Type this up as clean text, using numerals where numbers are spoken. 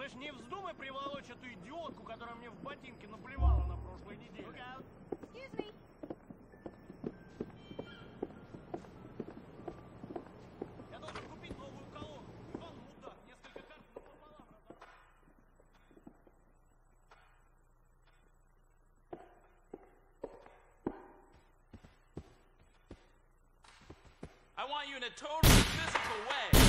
Слышь, не вздумай приволочь эту идиотку, которая мне в ботинке наплевала на прошлой неделе. Excuse me. Я должен купить новую колонку. Иван мудак, несколько карт напополам разорвал. I want you in a totally physical way.